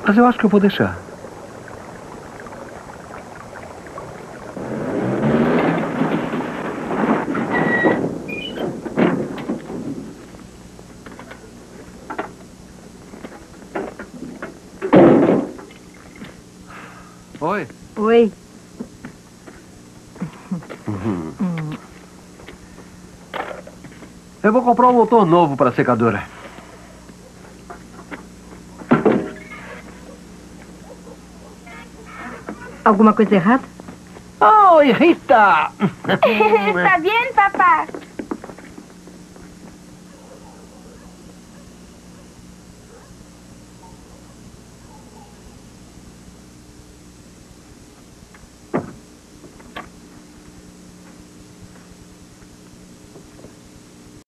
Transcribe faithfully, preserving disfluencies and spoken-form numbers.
Mas eu acho que eu vou deixar. Oi. Oi. Uhum. Eu vou comprar um motor novo para a secadora. ¿Alguma coisa errada? Oi, Rita! Está bien, papá.